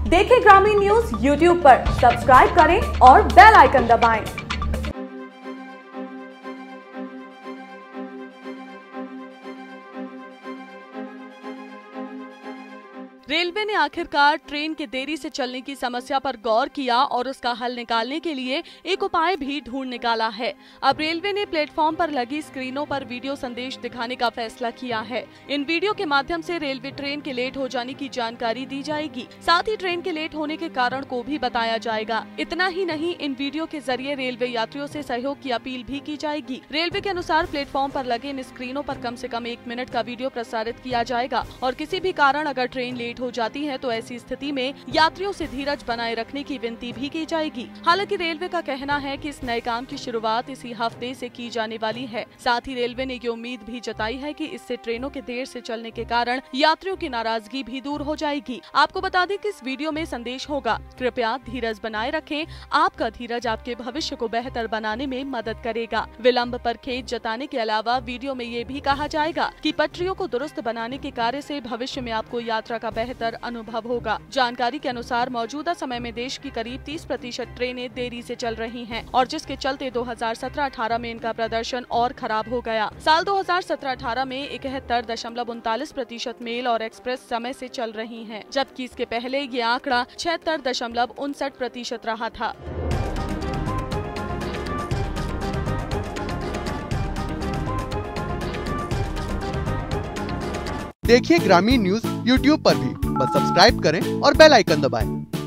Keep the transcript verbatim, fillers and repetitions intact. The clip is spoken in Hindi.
देखें ग्रामीण न्यूज यूट्यूब पर, सब्सक्राइब करें और बेल आइकन दबाएं। रेलवे ने आखिरकार ट्रेन के देरी से चलने की समस्या पर गौर किया और उसका हल निकालने के लिए एक उपाय भी ढूंढ निकाला है। अब रेलवे ने प्लेटफॉर्म पर लगी स्क्रीनों पर वीडियो संदेश दिखाने का फैसला किया है। इन वीडियो के माध्यम से रेलवे ट्रेन के लेट हो जाने की जानकारी दी जाएगी, साथ ही ट्रेन के लेट होने के कारण को भी बताया जाएगा। इतना ही नहीं, इन वीडियो के जरिए रेलवे यात्रियों से सहयोग की अपील भी की जाएगी। रेलवे के अनुसार प्लेटफॉर्म पर लगे इन स्क्रीनों पर कम से कम एक मिनट का वीडियो प्रसारित किया जाएगा और किसी भी कारण अगर ट्रेन लेट हो जाती है तो ऐसी स्थिति में यात्रियों से धीरज बनाए रखने की विनती भी की जाएगी। हालांकि रेलवे का कहना है कि इस नए काम की शुरुआत इसी हफ्ते से की जाने वाली है। साथ ही रेलवे ने ये उम्मीद भी जताई है कि इससे ट्रेनों के देर से चलने के कारण यात्रियों की नाराजगी भी दूर हो जाएगी। आपको बता दें कि इस वीडियो में संदेश होगा, कृपया धीरज बनाए रखें, आपका धीरज आपके भविष्य को बेहतर बनाने में मदद करेगा। विलम्ब पर खेद जताने के अलावा वीडियो में ये भी कहा जाएगा कि पटरियों को दुरुस्त बनाने के कार्य से भविष्य में आपको यात्रा का बेहतर अनुभव होगा। जानकारी के अनुसार मौजूदा समय में देश की करीब तीस प्रतिशत ट्रेनें देरी से चल रही हैं और जिसके चलते दो हज़ार सत्रह अठारह में इनका प्रदर्शन और खराब हो गया। साल दो हज़ार सत्रह अठारह में इकहत्तर दशमलव उनतालीस प्रतिशत मेल और एक्सप्रेस समय से चल रही हैं, जबकि इसके पहले ये आंकड़ा छिहत्तर दशमलव उनसठ प्रतिशत रहा था। देखिए ग्रामीण न्यूज यूट्यूब पर भी, बस सब्सक्राइब करें और बेल आइकन दबाएं।